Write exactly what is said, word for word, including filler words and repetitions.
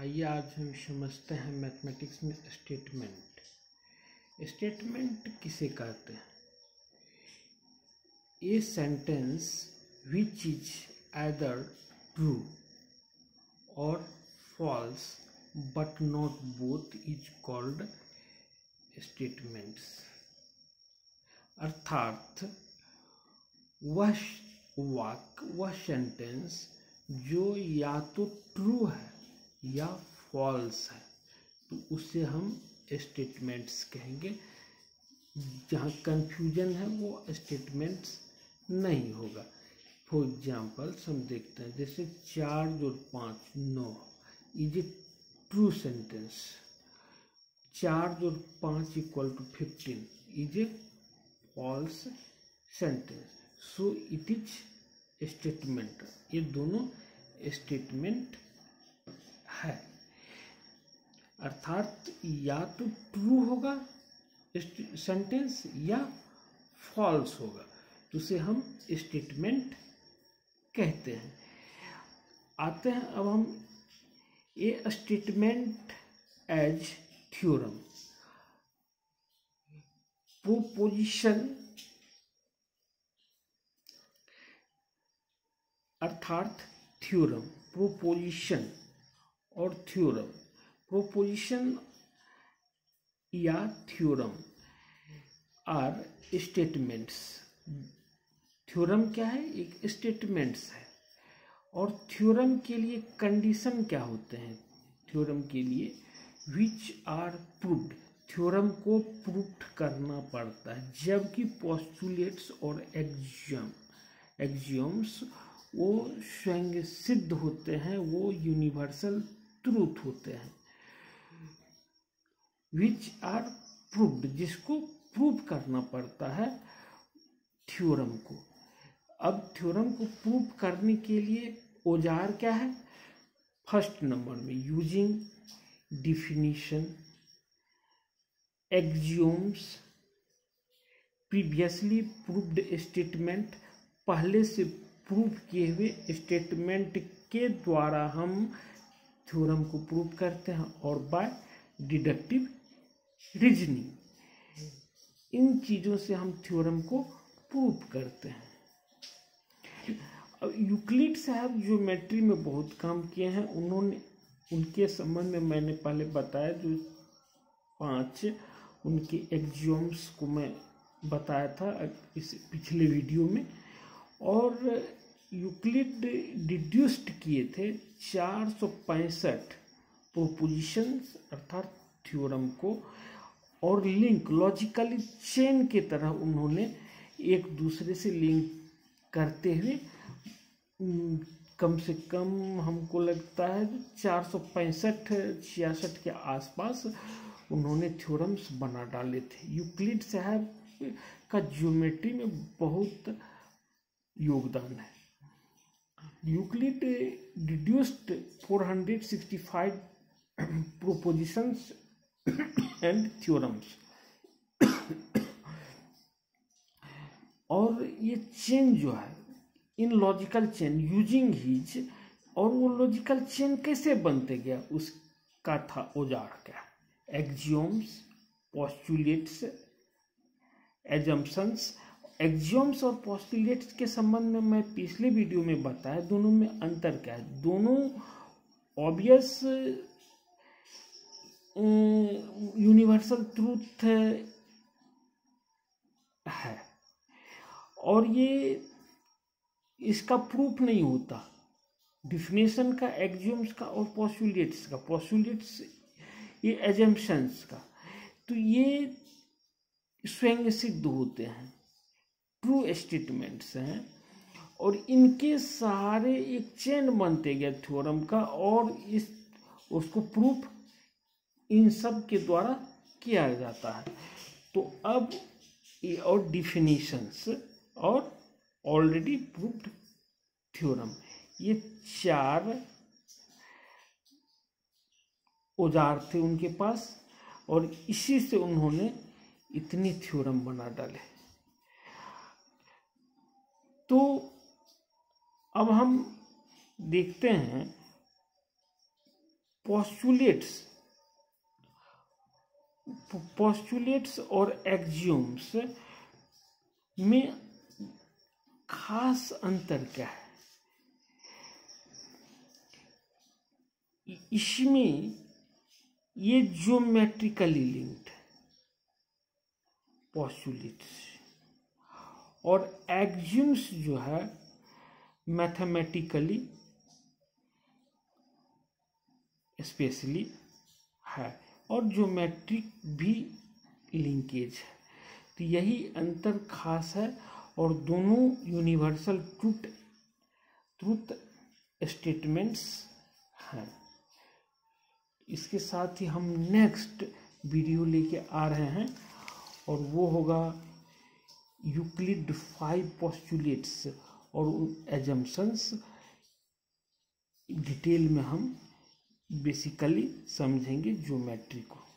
आइए आज हम समझते हैं मैथमेटिक्स में स्टेटमेंट। स्टेटमेंट किसे कहते हैं? A sentence which is either true or false but not both is called statements. अर्थात वह वाक्य, वह सेंटेंस जो या तो ट्रू है या फॉल्स है, तो उसे हम स्टेटमेंट्स कहेंगे। जहाँ कंफ्यूजन है वो स्टेटमेंट्स नहीं होगा। फॉर एग्जाम्पल हम देखते हैं, जैसे चार जोड़ पाँच नौ इज ए ट्रू सेंटेंस। चार जोड़ पाँच equal to fifteen is a false sentence. So it is statement. ये दोनों स्टेटमेंट है। अर्थात या तो ट्रू होगा सेंटेंस या फॉल्स होगा, तो उसे हम स्टेटमेंट कहते हैं। आते हैं अब हम a statement as theorem. Proposition अर्थात थ्योरम, प्रोपोजिशन और थ्योरम। प्रोपोजिशन या थ्योरम आर स्टेटमेंट्स। थ्योरम क्या है? एक स्टेटमेंट्स है। और थ्योरम के लिए कंडीशन क्या होते हैं? थ्योरम के लिए विच आर प्रूव्ड। थ्योरम को प्रूव करना पड़ता है, जबकि पोस्टुलेट्स और एक्सियम एक्सियम्स वो स्वयं सिद्ध होते हैं, वो यूनिवर्सल ट्रूथ होते हैं। विच आर प्रूव्ड, जिसको प्रूव करना पड़ता है थ्योरम को। अब थ्योरम को प्रूव करने के लिए औजार क्या है? फर्स्ट नंबर में using definition, axioms, previously proved statement. पहले से प्रूव किए हुए स्टेटमेंट के द्वारा हम थ्योरम को प्रूव करते हैं, और बाय डिडक्टिव रीजनिंग। इन चीज़ों से हम थ्योरम को प्रूव करते हैं। अब यूक्लिड साहब ज्योमेट्री में बहुत काम किए हैं। उन्होंने उनके संबंध में मैंने पहले बताया, जो पांच उनके एक्सियोम्स को मैं बताया था इस पिछले वीडियो में। और यूक्लिड डिड्यूस्ड किए थे चार सौ पैंसठ प्रोपोजिशंस अर्थात थ्योरम को, और लिंक लॉजिकली चेन के तरह उन्होंने एक दूसरे से लिंक करते हुए कम से कम हमको लगता है चार सौ पैंसठ छियासठ के आसपास उन्होंने थ्योरम्स बना डाले थे। यूक्लिड साहब का ज्योमेट्री में बहुत योगदान है। Euclid deduced four hundred sixty five propositions and theorems. और ये चेन जो है, in logical chain using his, और वो लॉजिकल चेन कैसे बनते गया उसका था औजार क्या? एक्सियोम्स, पोस्टुलेट्स, एजम्पशंस। एक्सियोम्स और पोस्टुलेट्स के संबंध में मैं पिछले वीडियो में बताया, दोनों में अंतर क्या है। दोनों ऑब्वियस यूनिवर्सल ट्रूथ है, और ये इसका प्रूफ नहीं होता डिफिनेशन का, एक्सियोम्स का और पोस्टुलेट्स का। पोस्टुलेट्स ये एजम्पशंस का, तो ये स्वयं सिद्ध होते हैं, ट्रू स्टेटमेंट्स हैं, और इनके सहारे एक चेन बनते गए थ्योरम का, और इस उसको प्रूफ इन सब के द्वारा किया जाता है। तो अब ये और डिफिनीशंस और ऑलरेडी प्रूव्ड थ्योरम, ये चार औजार थे उनके पास, और इसी से उन्होंने इतनी थ्योरम बना डाले। तो अब हम देखते हैं पोस्टुलेट्स पोस्टुलेट्स और एक्सियोम्स में खास अंतर क्या है? इसमें ये ज्योमेट्रिकली लिंक्ड पोस्टुलेट्स और एक्सियोम्स जो है मैथमेटिकली स्पेशली है और ज्योमेट्रिक भी लिंकेज है। तो यही अंतर खास है और दोनों यूनिवर्सल ट्रूथ ट्रूथ स्टेटमेंट्स हैं। इसके साथ ही हम नेक्स्ट वीडियो लेके आ रहे हैं और वो होगा यूक्लिड फाइव पोस्टुलेट्स और एजम्पशंस। डिटेल में हम बेसिकली समझेंगे ज्योमेट्री को।